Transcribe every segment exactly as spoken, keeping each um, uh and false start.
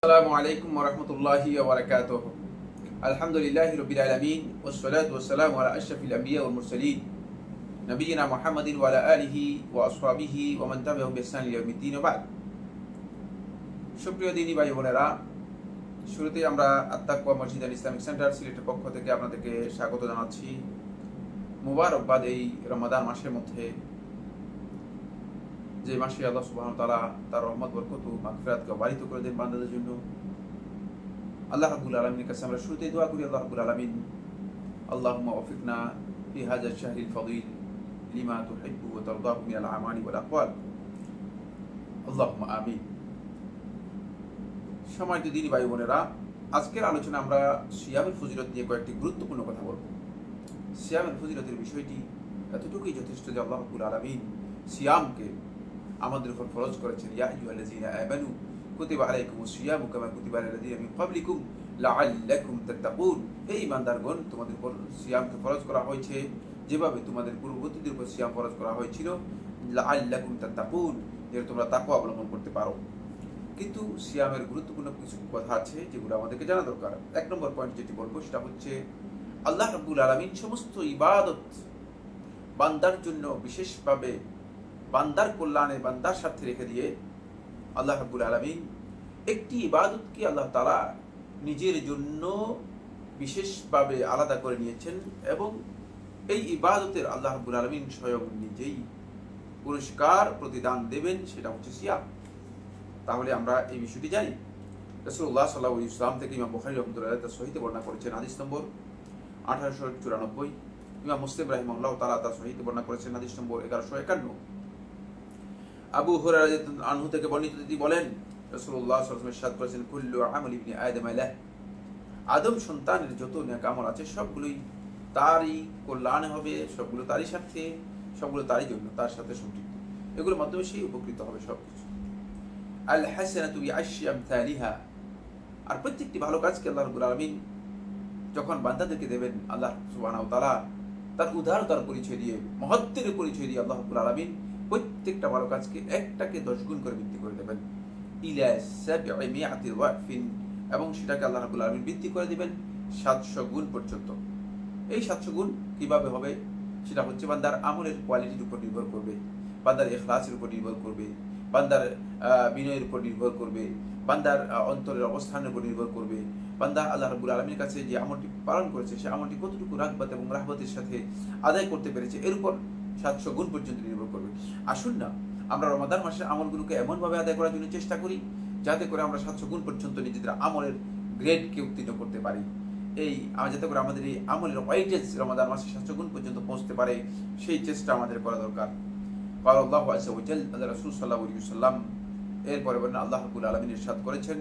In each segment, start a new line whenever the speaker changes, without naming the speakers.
আসসালামু আলাইকুম ওয়া রাহমাতুল্লাহি ওয়া বারাকাতুহু। আলহামদুলিল্লাহি রাব্বিল আলামিন ওয়াস সালাতু ওয়াস সালামু আলা আশরাফিল আমবিয়া ওয়াল মুরসালিন নবিয়িনা মুহাম্মাদিন ওয়া আলা আলিহি ওয়া আসহাবিহি ওয়া মান তাবি'আহুম বিইহসান ইলা ইয়াউমিদ্দিন ওয়া বা'দ। সুপ্রিয় দিনী ভাই বোনেরা, শুরুতেই আমরা আত-তাকওয়া মসজিদ আল ইসলামিক সেন্টার সিলেটের পক্ষ থেকে আপনাদেরকে স্বাগত জানাচ্ছি মুবারকবাদ এই রমাদান মাসের মধ্যে, যে মাসে আল্লাহ সুবহানাহু ওয়া তাআলা তার রহমত বরকত ও মাগফিরাতকে বাড়িত করে দেন বান্দাদের জন্য। আল্লাহ রাব্বুল আলামিনের কাছে আমরা শুরুতেই দোয়া করি, আল্লাহ রাব্বুল আলামিন আল্লাহুম্মা ওয়াফিকনা ফি হাযা আশ-শাহরিল ফাযীল লিমা তুহিব্বু ওয়া তারদাহু মিনাল আমালি ওয়াল আকওয়াল, আল্লাহুম্মা আমিন। সম্মানিত দিনী ভাই বোনেরা, আজকের আলোচনা আমরা সিয়ামের ফজিলত নিয়ে কয়েকটি গুরুত্বপূর্ণ কথা বলব। সিয়ামের ফজিলতের বিষয়টি এতটুকুই যথেষ্ট যে আল্লাহ রাব্বুল আলামিন সিয়ামকে আমাদের উপর ফরজ করেছেন। ইয়া আইয়ুহাল্লাযীনা আমানু কুতিবা আলাইকুমুস সিয়ামু কামা কুতিবা আলাল্লাযীনা মিন ক্বাবলিকুম লাআল্লাকুম তাত্তাকুন। হে ঈমানদারগণ, তোমাদের উপর সিয়ামকে ফরজ করা হয়েছে যেভাবে তোমাদের পূর্ববর্তীদের উপর সিয়াম ফরজ করা হয়েছিল, লাআল্লাকুম তাত্তাকুন, যেন তোমরা তাকওয়া অবলম্বন করতে পারো। কিন্তু সিয়ামের গুরুত্বপূর্ণ কিছু কথা আছে যেগুলো আমাদেরকে জানা দরকার। এক নম্বর পয়েন্ট যেটি বলবো সেটা হচ্ছে আল্লাহ রাব্বুল আলামিন সমস্ত ইবাদত বান্দার জন্য বিশেষভাবে বান্দার কল্যাণে বান্দার স্বার্থে রেখে দিয়ে আল্লাহ রাব্বুল আলামিন একটি ইবাদতকে আল্লাহ তাআলা নিজের জন্য বিশেষভাবে আলাদা করে নিয়েছেন এবং এই ইবাদতের আল্লাহ রাব্বুল আলামিন স্বয়ং নিজেই পুরস্কার প্রতিদান দেবেন, সেটা হচ্ছে সিয়াম। তাহলে আমরা এই বিষয়টি জানি। রাসূলুল্লাহ সাল্লাল্লাহু আলাইহি ওয়াসাল্লাম থেকে ইমাম বুখারী রাহমাতুল্লাহ তার সহিহে বর্ণনা করেছেন হাদিস নম্বর আঠারোশো চুরানব্বই, ইমাম মুসলিম রাহিমাহুল্লাহ তাআলা তার সহিহে বর্ণনা করেছেন হাদিস নম্বর এগারোশো একান্ন। আবু হুরায়রা রাদিয়াল্লাহু আনহু থেকে বর্ণিত তিনি বলেন, রাসূলুল্লাহ সাল্লাল্লাহু আলাইহি ওয়াসাল্লাম ইরশাদ করেছেন, কুল্লু আমালি ইবনি আদম লাহ, আদম সন্তানের যত নেক আমল আছে সবগুলোই তারই কল্যাণে হবে, সবগুলো তারই স্বার্থে, সবগুলো তারই জন্য, তার সাথে সম্পৃক্ত। এগুলোর মাধ্যমে সেই উপকৃত হবে সবকিছু। আল হাসানাতু বিআশরি আমসালিহা, আর প্রত্যেকটি ভালো কাজকে আল্লাহ রাব্বুল আলামিন যখন বান্দাদেরকে দেবেন, আল্লাহ সুবহানাহু ওয়া তাআলা তার উদারতার পরিচয় দিয়ে, মহত্বের পরিচয় দিয়ে আল্লাহ রাব্বুল আলামিন প্রত্যেকটা ভালো কাজকে একটাকে দশ গুণ করে বৃদ্ধি করে দেবেন। ইলা সাবঈমিআতি ওয়াফিন, এবং সেটাকে আল্লাহ রাব্বুল আলামিন বৃদ্ধি করে দিবেন সাতশো গুণ পর্যন্ত। এই সাতশো গুণ কিভাবে হবে? সেটা হচ্ছে বান্দার আমলের কোয়ালিটির উপর নির্ভর করবে, বান্দার ইখলাসের উপর নির্ভর করবে, বান্দার বিনয়ের উপর নির্ভর করবে, বান্দার অন্তরের অবস্থানের উপর নির্ভর করবে, বান্দা আল্লাহ রাব্বুল আলামিনের কাছে যে আমলটি পালন করেছে সে আমলটি কতটুকু রাগবাত এবং রাহবাতের সাথে আদায় করতে পেরেছে, এর উপর সাতশো গুণ পর্যন্ত নির্ভর করবে। আসুন না আমরা রমাদান মাসের আমলগুলোকে এমনভাবে আদায় করার জন্য চেষ্টা করি যাতে করে আমরা সাতশো গুণ পর্যন্ত নিজেদের আমলের গ্রেডকে উত্তীর্ণ করতে পারি। এই যাতে করে আমাদের এই আমলের ওয়েটেজ রমাদান মাসে সাতশো গুণ পর্যন্ত পৌঁছতে পারে, সেই চেষ্টা আমাদের করা দরকার। قال الله عز وجل, আল্লাহ রাসূল সাল্লাল্লাহু আলাইহি ওয়াসাল্লাম এরপরে বলেন, আল্লাহ রাব্বুল আলামিন ইরশাদ করেছেন,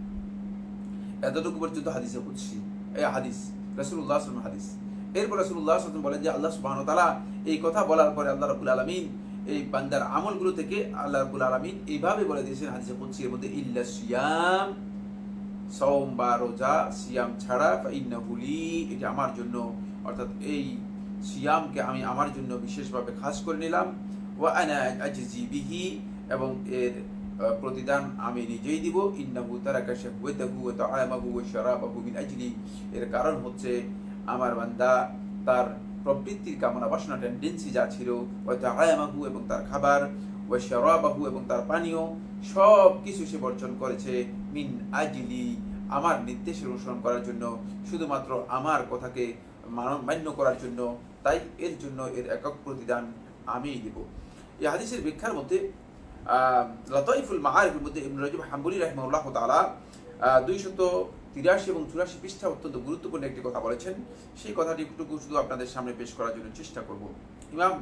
এতটুকু পর্যন্ত হাদিসে কুদসি, এই হাদিস রাসূলুল্লাহ সাল্লাল্লাহু আলাইহি ওয়াসাল্লাম হাদিস। এরপর রাসূলুল্লাহ সাল্লাল্লাহু আলাইহি ওয়াসাল্লাম বলেন যে আল্লাহ সুবহানাহু ওয়া তাআলা এই কথা বলার পরে আল্লাহ রাব্বুল আলামিন এই বান্দার আমলগুলো থেকে আল্লাহ রাব্বুল আলামিন এইভাবে বলে দিয়েছেন হাদিসে কুদসির মধ্যে, ইল্লা সিয়াম, সাওম বা রোজা, সিয়াম ছাড়া, ফাইন্নাহু লি, এটা আমার জন্য, অর্থাৎ এই সিয়ামকে আমি আমার জন্য বিশেষভাবে খাস করে নিলাম। ওয়া আনা আজজি বিহি, এবং এর প্রতিদান আমি নিজেই দিব। ইন্নাহু তারাকা শাহওয়াতাহু ওয়া তাআমাহু ওয়া শারাবাহু মিন আজলি, এর কারণ হচ্ছে আমার বান্দা তার প্রবৃত্তির কামনা বাসনা টেন্ডেন্সি যা ছিল, ওয়া তাআমাহু, এবং তার খাবার, ওয়া শারাবাহু, এবং তার পানীয়, সব কিছু সে বর্জন করেছে মিন আজলি, আমার নির্দেশের অনুসরণ করার জন্য, শুধুমাত্র আমার কথাকে মান্য করার জন্য। তাই এর জন্য এর একক প্রতিদান আমিই দেব। এই হাদিসের ব্যাখ্যার মধ্যে লতাইফুল মাআরিফের মধ্যে ইবনে রাজব হাম্বলী রাহিমাহুল্লাহ তাআলা দুইশত তিরাশি এবং চুরাশি পৃষ্ঠা অত্যন্ত গুরুত্বপূর্ণ একটি কথা বলেছেন। সেই কথাটি একটু শুধু আপনাদের সামনে পেশ করার জন্য চেষ্টা করব। ইমাম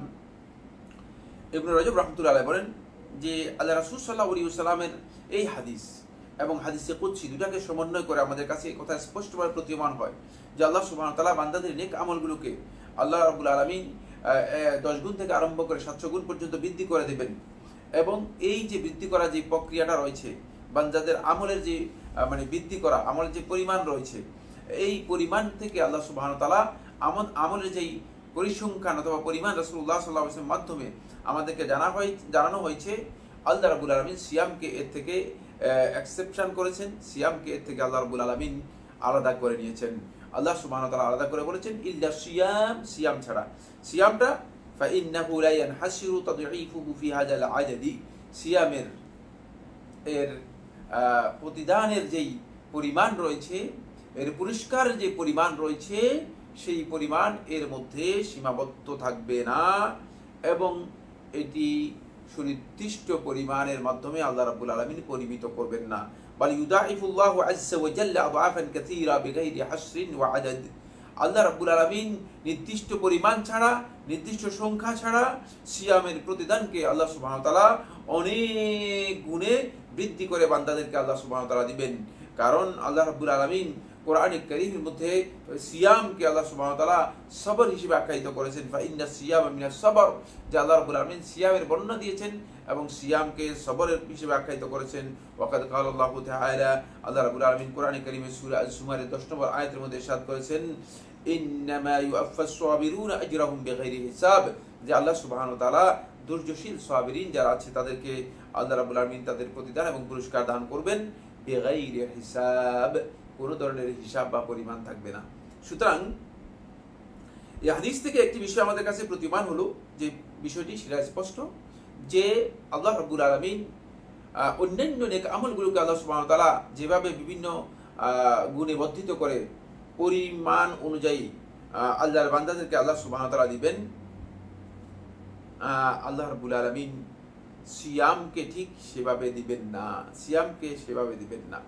ইবনে রাজব রাহমাতুল্লাহ আলাইহি বলেন যে আল্লাহ রাসূল সাল্লাল্লাহু আলাইহি ওয়াসাল্লামের এই হাদিস এবং হাদিসে কুদসি দুটাকে সমন্বয় করে আমাদের কাছে এই কথা স্পষ্টভাবে প্রতীয়মান হয় যে আল্লাহ সুবহানাহু ওয়া তাআলা বান্দাদের নেক আমলগুলোকে আল্লাহ রাব্বুল আলামিন দশ গুণ থেকে আরম্ভ করে সাতশো গুণ পর্যন্ত বৃদ্ধি করে দেবেন। এবং এই যে বৃদ্ধি করা যে প্রক্রিয়াটা রয়েছে, বান্দাদের আমলের যে মানে বৃদ্ধি করা আমলের যে পরিমাণ রয়েছে, এই পরিমাণ থেকে আল্লাহ সুবহানাহু ওয়া তাআলা আমল আমলের যেই পরিসংখ্যান অথবা পরিমাণ রাসূলুল্লাহ সাল্লাল্লাহু আলাইহি ওয়াসাল্লামের মাধ্যমে আমাদেরকে জানা হয় জানানো হয়েছে, আল্লাহ রাব্বুল আলামিন সিয়ামকে এর থেকে এক্সেপশন করেছেন, সিয়ামকে এর থেকে আল্লাহ রাব্বুল আলামিন আলাদা করে নিয়েছেন। আল্লাহ সুবহানাহু ওয়া তাআলা আলাদা করে বলেছেন ইল্লা সিয়াম, সিয়াম ছাড়া। সিয়ামটা ফাইন্নাহু লা ইয়ানহাসিরু তাদঈফুহু ফি হাযাল আদাদি, সিয়ামের এর প্রতিদানের যেই পরিমাণ রয়েছে, এর পুরস্কার যে পরিমাণ রয়েছে, সেই পরিমাণ এর মধ্যে সীমাবদ্ধ থাকবে না এবং এটি সুনির্দিষ্ট পরিমাণের মাধ্যমে আল্লাহ রাব্বুল আলামিন পরিমিত করবেন না। বাল ইউদাইফুল্লাহু আযজা ওয়া জাল্লা আদআফান কাসীরা বিগাইরি হাসরিন ওয়া আদাদ। আল্লাহ রাব্বুল আলামিন নির্দিষ্ট পরিমাণ ছাড়া, নির্দিষ্ট সংখ্যা ছাড়া সিয়ামের প্রতিদানকে আল্লাহ সুবহানাহু ওয়া তাআলা অনেক গুণে বৃদ্ধি করে বান্দাদেরকে আল্লাহ সুবহানাহু ওয়া তাআলা দিবেন। কারণ আল্লাহ রাব্বুল আলামিন কোরআনে কারীমের মধ্যে সিয়ামকে আল্লাহ সুবহানাহু ওয়া তাআলা সবর হিসেবে আখ্যায়িত করেছেন। ফাইন্না সিয়ামা মিনাস সবর, যে আল্লাহ রাব্বুল আলামিন সিয়ামের বর্ণনা দিয়েছেন এবং সিয়ামকে সবরের হিসেবে আখ্যায়িত করেছেন। ওয়াকাদ ক্বালা আল্লাহু তাআলা, আল্লাহ রাব্বুল আলামিন কোরআনে কারীমের সূরা আজ-জুমারের দশ নম্বর আয়াতের মধ্যে ইরশাদ করেছেন ইন্নামা ইউআফফাস সাবিরুনা আজরাহুম বিগাইরি হিসাব, যে আল্লাহ সুবহানাহু ওয়া তাআলা ধৈর্যশীল সাবিরিন যারা আছে তাদেরকে আল্লাহ রাব্বুল আলামিন তাদের প্রতিদান এবং পুরস্কার দান করবেন বিগাইরি হিসাব, কোনো ধরনের হিসাব বা পরিমাণ থাকবে না। সুতরাং এই হাদিস থেকে একটি বিষয় আমাদের কাছে প্রতীয়মান হলো, যে বিষয়টি সেটা স্পষ্ট যে আল্লাহ রাব্বুল আলামিন অন্যান্য নেক আমলগুলোকে আল্লাহ সুবহানাহু ওয়া তাআলা যেভাবে বিভিন্ন গুণে বর্ধিত করে পরিমাণ অনুযায়ী আল্লাহর বান্দাদেরকে আল্লাহ সুবহানাহু ওয়া তাআলা দিবেন, আল্লাহ রাব্বুল আলামিন সিয়ামকে ঠিক সেভাবে দিবেন না, সিয়ামকে সেভাবে দিবেন না।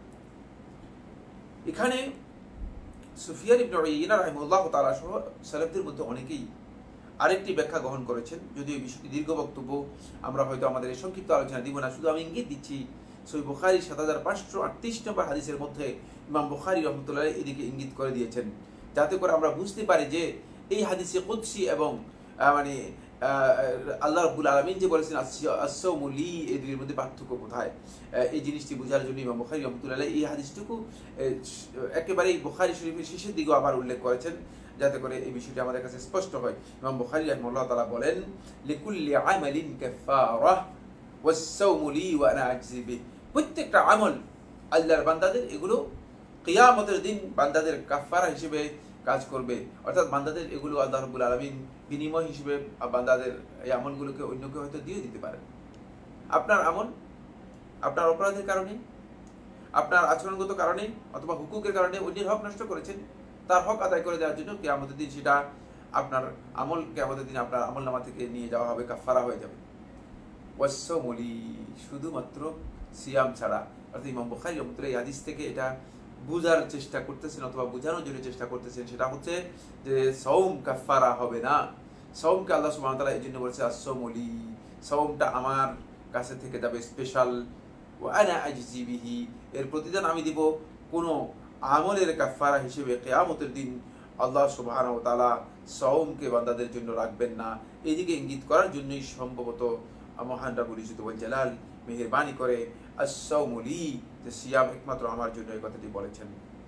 এখানে সুফিয়ান ইবনে উয়াইনা রাহিমাহুল্লাহ তাআলা সহ সালাফদের মধ্যে অনেকেই আরেকটি ব্যাখ্যা গ্রহণ করেছেন। যদিও এই বিষয়টি দীর্ঘ বক্তব্য, আমরা হয়তো আমাদের এই সংক্ষিপ্ত আলোচনা দিব না, শুধু আমি ইঙ্গিত দিচ্ছি সহিহ বুখারী সাত হাজার পাঁচশো আটত্রিশ নম্বর হাদিসের মধ্যে ইমাম বুখারী রাহমাতুল্লাহ এদিকে ইঙ্গিত করে দিয়েছেন, যাতে করে আমরা বুঝতে পারি যে এই হাদিসে কুদসি এবং মানে আল্লাহ রাব্বুল আলামিন যে বলেছেন আস-সাওমু লি, এই দুইয়ের মধ্যে পার্থক্য কোথায়, এই জিনিসটি বোঝার জন্য ইমাম বুখারী রাহমাতুল্লাহ এই হাদিসটুকু একেবারেই বুখারী শরীফের শেষের দিকেও আবার উল্লেখ করেছেন, যাতে করে এই বিষয়টি আমাদের কাছে স্পষ্ট হয়। ইমাম বুখারী রাহিমাহুল্লাহ তাআলা বলেন লিকুল্লি আমালিন কাফারাহ ওয়াস-সাওমু লি ওয়া আনা আজজি বিহি, প্রত্যেকটা আমল আল্লাহর বান্দাদের, এগুলো কিয়ামতের দিন বান্দাদের কাফারা হিসেবে কাজ করবে, অর্থাৎ বান্দাদের এগুলো আল্লাহ রাব্বুল আলামিন বিনিময় হিসেবে বান্দাদের এই আমলগুলোকে অন্যকে হয়তো দিয়ে দিতে পারেন। আপনার আমল আপনার অপরাধের কারণে, আপনার আচরণগত কারণে অথবা হুকুকের কারণে অন্যের হক নষ্ট করেছেন, তার হক আদায় করে দেওয়ার জন্য কিয়ামতের দিন সেটা আপনার আমল কিয়ামতের দিন আপনার আমলনামা থেকে নিয়ে যাওয়া হবে, কাফারা হয়ে যাবে। ওয়াস-সাওমু লি, শুধুমাত্র সিয়াম ছাড়া, অর্থাৎ ইমাম বুখারী রাহমাতুল্লাহ এই হাদিস থেকে এটা বুঝার চেষ্টা করতেছেন অথবা বোঝানোর জন্য চেষ্টা করতেছেন, সেটা হচ্ছে যে সওম কাফারা হবে না। সওমকে আল্লাহ সুবহানাহু ওয়া তাআলা এই জন্য বলেছে আস-সাওমু লি, সওমটা আমার কাছে থেকে যাবে স্পেশাল, ওয়া আনা আজজি বিহি, এর প্রতিদান আমি দিব। কোনো আমলের কাফারা হিসেবে কিয়ামতের দিন আল্লাহ সুবহানাহু ওয়া তাআলা সওমকে বান্দাদের জন্য রাখবেন না। এদিকে ইঙ্গিত করার জন্যই সম্ভবত মহান রাব্বুল ইজ্জত ওয়াল জালাল মেহেরবানি করে আস-সাওমু লি, যে সিয়াম একমাত্র আমার জন্য এই কথাটি বলেছেন।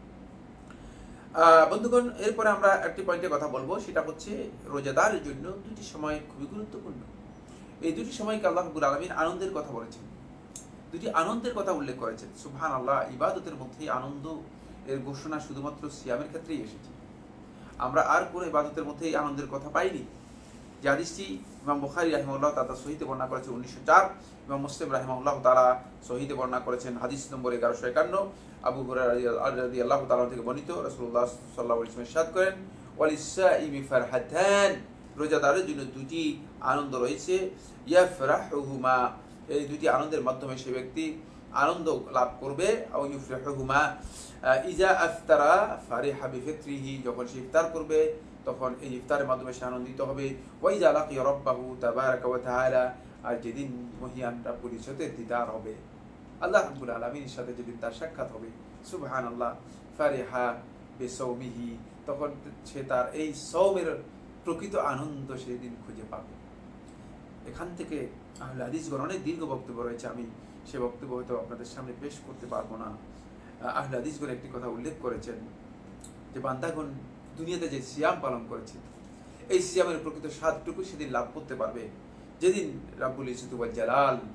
বন্ধুগণ, এরপরে আমরা একটি পয়েন্টে কথা বলবো, সেটা হচ্ছে রোজাদারের জন্য দুটি সময় খুবই গুরুত্বপূর্ণ। এই দুটি সময়কে আল্লাহ রাব্বুল আলামিন আনন্দের কথা বলেছেন, দুটি আনন্দের কথা উল্লেখ করেছেন। সুবহানাল্লাহ, ইবাদতের মধ্যে আনন্দ এর ঘোষণা শুধুমাত্র সিয়ামের ক্ষেত্রেই এসেছে। আমরা আর কোনো ইবাদতের মধ্যে এই আনন্দের কথা পাইনি। যে হাদিসটি ইমাম বুখারী রাহিমাহুল্লাহ তাআলা সহিহে বর্ণনা করেছেন উনিশশো চার, ইমাম মুসলিম রাহিমাহুল্লাহ তাআলা সহিহে বর্ণনা করেছেন হাদিস নম্বর এগারোশো একান্ন, আবু হুরায়রা রাদিয়াল্লাহু তাআলা থেকে বর্ণিত, রাসূলুল্লাহ সাল্লাল্লাহু আলাইহি ওয়াসাল্লাম ইরশাদ করেন ওয়ালিস-সাইমি ফারহাতান, রোজাদারের জন্য দুটি আনন্দ রয়েছে, ইয়াফরাহুমা, এই দুটি আনন্দের মাধ্যমে সে ব্যক্তি আনন্দ লাভ করবে। আও ইউফরাহুমা ইজা আফতারা ফারিহা বিফিত্রিহি, যখন সে ইফতার করবে তখন এই ইফতারের মাধ্যমে সে আনন্দিত হবে। ওয়াইজা লাকিয়া রাব্বাহু তাবারাকা ওয়া তাআলা, আর যেদিন মহিয়ান রাব্বুল ইজ্জতের দিদার হবে, আল্লাহ রাব্বুল আলামিনের সাথে যেদিন তার সাক্ষাৎ হবে, সুবহানাল্লাহ, ফারিহা বিসাওমিহি, তখন সে তার এই সওমের প্রকৃত আনন্দ সেদিন খুঁজে পাবে। এখান থেকে আহলে হাদিসগণ অনেক দীর্ঘ বক্তব্য রয়েছে, আমি সে বক্তব্য হয়তো আপনাদের সামনে পেশ করতে পারবো না। আহলে হাদিসগণ একটি কথা উল্লেখ করেছেন যে বান্দাগণ দুনিয়াতে যে সিয়াম পালন করেছে, এই সিয়ামের প্রকৃত স্বাদটুকু সেদিন লাভ করতে পারবে যেদিন রাব্বুল ইজ্জত ওয়াল জালাল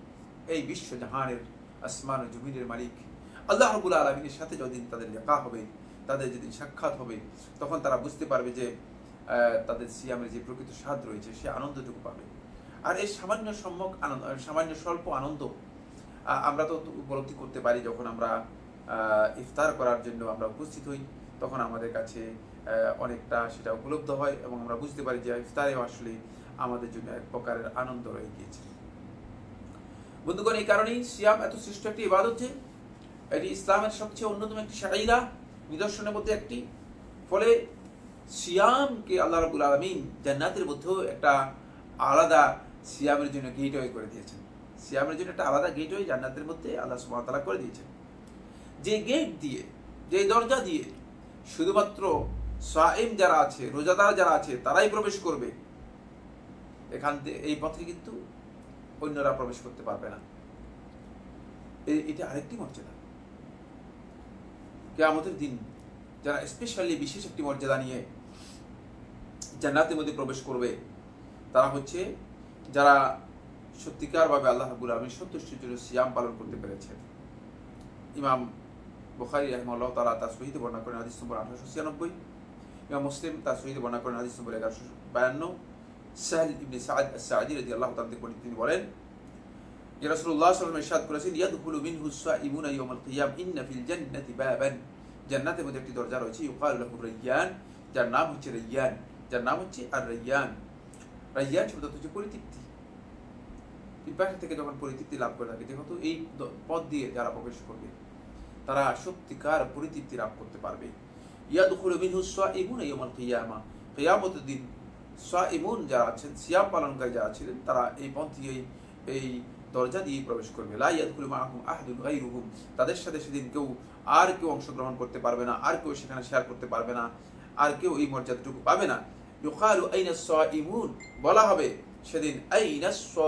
এই বিশ্ব জাহানের আসমান ও জমিনের মালিক আল্লাহ রাব্বুল আলামিনের সাথে যদিন তাদের দেখা হবে, তাদের যেদিন সাক্ষাৎ হবে, তখন তারা বুঝতে পারবে যে তাদের সিয়ামের যে প্রকৃত স্বাদ রয়েছে সে আনন্দটুকু পাবে। আর এই সামান্য সম্যক আনন্দ, সামান্য স্বল্প আনন্দ আমরা তো উপলব্ধি করতে পারি যখন আমরা ইফতার করার জন্য আমরা উপস্থিত হই, তখন আমাদের কাছে অনেকটা সেটা উপলব্ধ হয় এবং আমরা বুঝতে পারি যে ইফতারে আসলে আমাদের জন্য এক প্রকারের আনন্দ রয়ে গিয়েছে। বন্ধুগণ, এই কারণেই সিয়াম এত শ্রেষ্ঠ একটি ইবাদত যে এটি ইসলামের সবচেয়ে অন্যতম একটি শাইরা নিদর্শনের মধ্যে একটি। ফলে সিয়ামকে আল্লাহ রাব্বুল আলামিন জান্নাতের মধ্যেও একটা আলাদা সিয়ামের জন্য গেটওয়ে করে দিয়েছেন। সিয়ামের জন্য একটা আলাদা গেটওয়ে জান্নাতের মধ্যে আল্লাহ সুবহানাহু ওয়া তাআলা করে দিয়েছেন, যে গেট দিয়ে, যে দরজা দিয়ে শুধুমাত্র সাইম যারা আছে, রোজাদার যারা আছে তারাই প্রবেশ করবে। এখান থেকে এই পথে কিন্তু অন্যরা প্রবেশ করতে পারবে না। এটা আরেকটি মর্যাদা। কিয়ামতের দিন যারা স্পেশালি বিশেষ একটি মর্যাদা নিয়ে জান্নাতের মধ্যে প্রবেশ করবে তারা হচ্ছে যারা সত্যিকারভাবে আল্লাহ রাব্বুল আলামিনের সন্তুষ্টির জন্য সিয়াম পালন করতে পেরেছে। ইমাম বুখারী রাহিমাহুল্লাহ তাআলা তার সহিহে বর্ণনা করেন হাদিস নম্বর আঠারোশো ছিয়ানব্বই, ইমাম মুসলিম তার সহিহে বর্ণনা করেন হাদিস নম্বর এগারোশো বায়ান্ন। সাহল ইবনে সাদ আস-সাঈদী রাদিয়াল্লাহু তাআলা থেকে তিনি বলেন, ইয়া রাসূলুল্লাহ সাল্লাল্লাহু আলাইহি ওয়াসাল্লাম ইরশাদ করেছেন, ইয়াদখুলু মিনহু আস-সাঈমুনা ইয়াওমাল কিয়াম ইন্না ফিল জান্নাতি বাবান, জান্নাতের মধ্যে একটি দরজা রয়েছে, ইউকালু লাহু রায়্যান, যার নাম হচ্ছে রায়্যান, যার নাম হচ্ছে আর রায়্যান। রায়্যান শব্দটি হচ্ছে পরিতৃপ্তি। পিপাসা থেকে যখন পরিতৃপ্তি লাভ করে থাকে, যেহেতু এই পথ দিয়ে যারা প্রবেশ করবে তারা সত্যিকার পরিতৃপ্তি লাভ করতে পারবে। ইয়াদখুলু মিনহু আস-সাঈমুনা ইয়াওমাল কিয়ামা, কিয়ামতের দিন সাঈমুন যারা আছেন, সিয়াম পালনকারী যারা ছিলেন, তারা এই পথ দিয়ে এই দরজা দিয়ে প্রবেশ করবে। লা ইয়াদখুলু মাআহুম আহাদুন গায়রুহুম, তাদের সাথে সেদিন কেউ আর কেউ অংশগ্রহণ করতে পারবে না, আর কেউ সেখানে শেয়ার করতে পারবে না, আর কেউ এই মর্যাদাটুকু পাবে না। ইউকালু আইনা সাঈমুন, বলা হবে সেদিন আইনা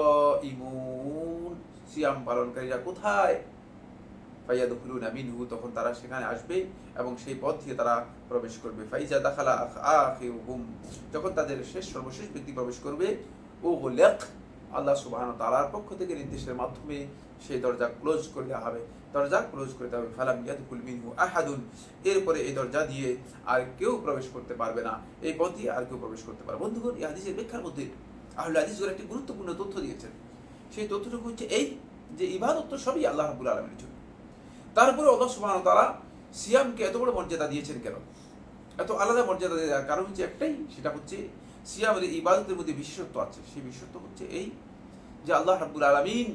সাঈমুন, সিয়াম পালনকারীরা কোথায়? ফায়াদখুলুনা মিনহু, তখন তারা সেখানে আসবে এবং সেই পথ দিয়ে তারা প্রবেশ করবে। ফাইজা দাখালা আখিরুহুম, যখন তাদের শেষ সর্বশেষ ব্যক্তি প্রবেশ করবে, উগলাক, আল্লাহ সুবহানাহু ওয়া তাআলার পক্ষ থেকে নির্দেশের মাধ্যমে সেই দরজা ক্লোজ করে দেওয়া হবে, দরজা ক্লোজ করে দেওয়া হবে। ফালাম ইয়াদখুল মিনহু আহাদুন, এরপরে এই দরজা দিয়ে আর কেউ প্রবেশ করতে পারবে না, এই পথ দিয়ে আর কেউ প্রবেশ করতে পারবে। বন্ধুগণ, এই হাদিসের ব্যাখ্যার মধ্যে আহলে হাদিসগণ একটি গুরুত্বপূর্ণ তথ্য দিয়েছেন। সেই তথ্যটুকু হচ্ছে এই যে ইবাদত তো সবই আল্লাহ রাব্বুল আলামিনের জন্য, তারপরে আল্লাহ সুবহানাহু ওয়া তাআলা সিয়ামকে এত বড় মর্যাদা দিয়েছেন কেন? এত আলাদা মর্যাদা দেওয়ার কারণ হচ্ছে একটাই, সেটা হচ্ছে সিয়ামের ইবাদতের মধ্যে বিশেষত্ব আছে। সেই বিশেষত্ব হচ্ছে এই যে আল্লাহ রাব্বুল আলামিন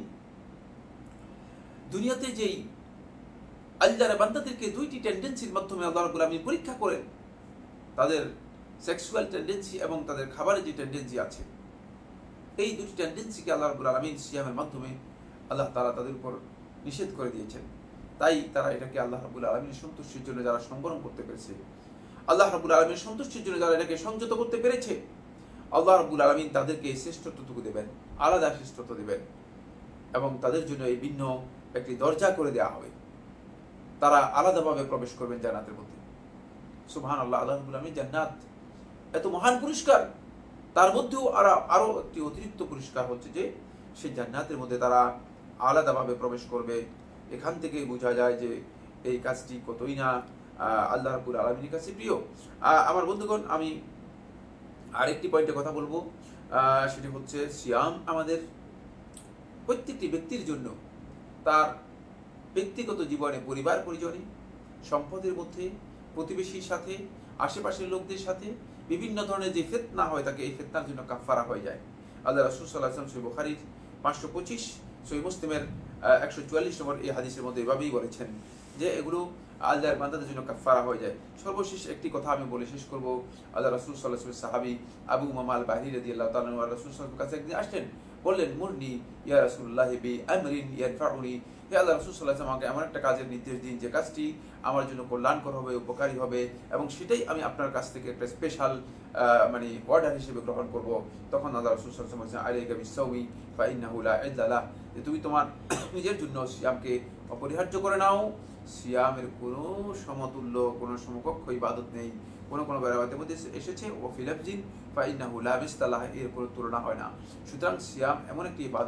দুনিয়াতে যেই আল্লাহর বান্দাদেরকে দুইটি টেন্ডেন্সির মাধ্যমে আল্লাহ রাব্বুল আলামিন পরীক্ষা করেন, তাদের সেক্সুয়াল টেন্ডেন্সি এবং তাদের খাবারের যে টেন্ডেন্সি আছে, এই দুটি টেন্ডেন্সিকে আল্লাহ রাব্বুল আলামিন সিয়ামের মাধ্যমে আল্লাহ তাআলা তাদের উপর নিষেধ করে দিয়েছেন। তাই তারা এটাকে আল্লাহ রাব্বুল আলামিনের সন্তুষ্টির জন্য যারা সংবরণ করতে পেরেছে, আল্লাহ রাব্বুল আলামিনের সন্তুষ্টির জন্য যারা এটাকে সংযত করতে পেরেছে, আল্লাহ রাব্বুল আলামিন তাদেরকে শ্রেষ্ঠত্বটুকু দেবেন, আলাদা শ্রেষ্ঠত্ব দেবেন এবং তাদের জন্য এই ভিন্ন একটি দরজা করে দেওয়া হবে। তারা আলাদাভাবে প্রবেশ করবেন জান্নাতের মধ্যে। সুবহানাল্লাহ, আল্লাহ রাব্বুল আলামিন জান্নাত এত মহান পুরস্কার, তার মধ্যেও আরো আরো একটি অতিরিক্ত পুরস্কার হচ্ছে যে সেই জান্নাতের মধ্যে তারা আলাদাভাবে প্রবেশ করবে। এখান থেকেই বোঝা যায় যে এই কাজটি কতই না আল্লাহ রাব্বুল আলামিনের কাছে প্রিয়। আমার বন্ধুগণ, আমি আরেকটি পয়েন্টে কথা বলবো, সেটি হচ্ছে সিয়াম আমাদের প্রত্যেকটি ব্যক্তির জন্য তার ব্যক্তিগত জীবনে, পরিবার পরিজনে, সম্পদের মধ্যে, প্রতিবেশীর সাথে, আশেপাশের লোকদের সাথে বিভিন্ন ধরনের যে ফিতনা হয় তাকে এই ফিতনার জন্য কাফারা হয়ে যায়। আল্লাহ রাসূল সাল্লাল্লাহু আলাইহি ওয়াসাল্লাম সহিহ বুখারীর পাঁচশো পঁচিশ, সহিহ মুসলিমের একশো চুয়াল্লিশ নম্বর এই হাদিসের মধ্যে এভাবেই বলেছেন যে এগুলো আল্লাহর বান্দাদের জন্য কাফারা হয়ে যায়। সর্বশেষ একটি কথা আমি বলে শেষ করব। আল্লাহ রাসূল সাল্লাল্লাহু আলাইহি ওয়াসাল্লাম সাহাবী আবু উমামা আল বাহিরি রাদিয়াল্লাহু তাআলা আনহু রাসূল সাল্লাল্লাহু আলাইহি ওয়াসাল্লামের কাছে একদিন আসলেন, বললেন, মুরনি ইয়া রাসূলুল্লাহ বি আমরিন ইয়ানফাউনি, হে আল্লাহ রাসূল সাল্লাল্লাহু আলাইহি ওয়াসাল্লাম, আমাকে এমন একটা কাজের নির্দেশ দিন যে কাজটি আমার জন্য কল্যাণকর হবে, উপকারী হবে এবং সেটাই আমি আপনার কাছ থেকে একটা স্পেশাল মানে অর্ডার হিসেবে গ্রহণ করব। তখন আল্লাহ রাসূল সাল্লাল্লাহু আলাইহি ওয়াসাল্লাম বলেছেন, আলাইকা বিসসাওমি ফা ইন্নাহু লা ইদ্লা লাহ, যে তুমি তোমার নিজের জন্য সিয়ামকে অপরিহার্য করে নাও। সিয়ামের কোনো সমতুল্য, কোনো সমকক্ষ ইবাদত নেই। কোনো কোনো বেরাবাতের মধ্যে এসেছে ও ফিলাফজিন ফা ইন্নাহু লা মিসলা লাহ, এর কোনো তুলনা হয় না। সুতরাং সিয়াম এমন একটি ইবাদত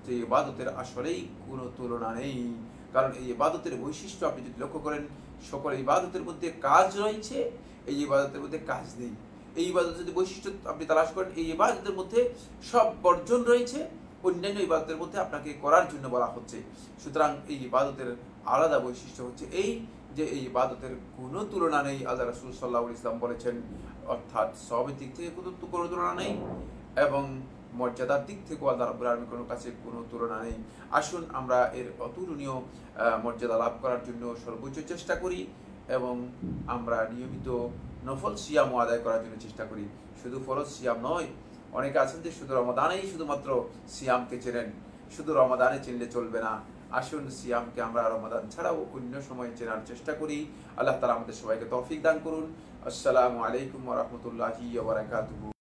যে ইবাদতের আসলেই কোনো তুলনা নেই। কারণ এই ইবাদতের বৈশিষ্ট্য আপনি যদি লক্ষ্য করেন, সকল ইবাদতের মধ্যে কাজ রয়েছে, এই ইবাদতের মধ্যে কাজ নেই। এই ইবাদতের যদি বৈশিষ্ট্য আপনি তালাশ করেন, এই ইবাদতের মধ্যে সব বর্জন রয়েছে, অন্যান্য ইবাদতের মধ্যে আপনাকে করার জন্য বলা হচ্ছে। সুতরাং এই ইবাদতের আলাদা বৈশিষ্ট্য হচ্ছে এই যে এই ইবাদতের কোনো তুলনা নেই। আল্লাহ রাসূল সাল্লাল্লাহু আলাইহি ওয়াসাল্লাম বলেছেন, অর্থাৎ সবের দিক থেকে কোনো কোনো তুলনা নেই এবং মর্যাদার দিক থেকেও আল্লাহ রাব্বুল আলামিনের কোনো কাছে কোনো তুলনা নেই। আসুন আমরা এর অতুলনীয় মর্যাদা লাভ করার জন্য সর্বোচ্চ চেষ্টা করি এবং আমরা নিয়মিত নফল সিয়াম আদায় করার জন্য চেষ্টা করি। শুধু ফরজ সিয়াম নয়, অনেকে আছেন যে শুধু রমাদানেই শুধুমাত্র সিয়ামকে চেনেন, শুধু রমাদানে চিনলে চলবে না। আসুন সিয়ামকে আমরা রমাদান ছাড়াও অন্য সময় চেনার চেষ্টা করি। আল্লাহ তাআলা আমাদের সবাইকে তৌফিক দান করুন। আসসালামু আলাইকুম ওয়া রাহমাতুল্লাহি ওয়া বারাকাতুহু।